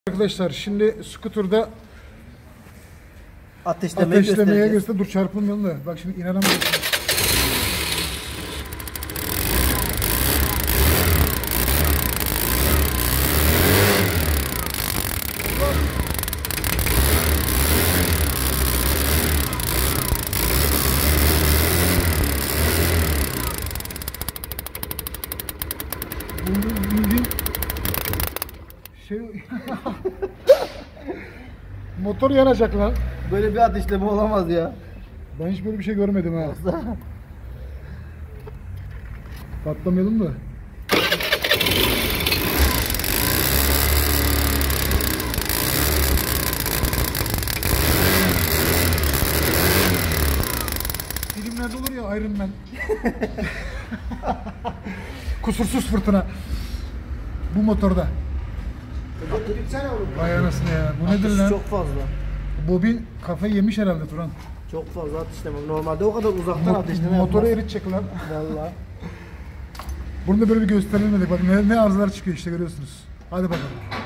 Arkadaşlar şimdi skuturda ateşlemeye göster. Dur çarpılmayalım da. Bak şimdi inanamıyorum. Bildiğin şey motor yanacak lan. Böyle bir ateşleme olamaz ya. Ben hiç böyle bir şey görmedim ha. Patlamayalım da. Filmlerde olur ya Iron Man. Kusursuz fırtına. Bu motorda. Vay anasını ya. Bu nedir lan? Çok fazla. Bobin kafayı yemiş herhalde Turan. Çok fazla ateşleme. Normalde o kadar uzaktan ateşleme Motoru yapmaz. eritecek lan. Vallahi. Bunu da böyle bir gösterilmedi. Bak ne arızalar çıkıyor işte görüyorsunuz. Hadi bakalım.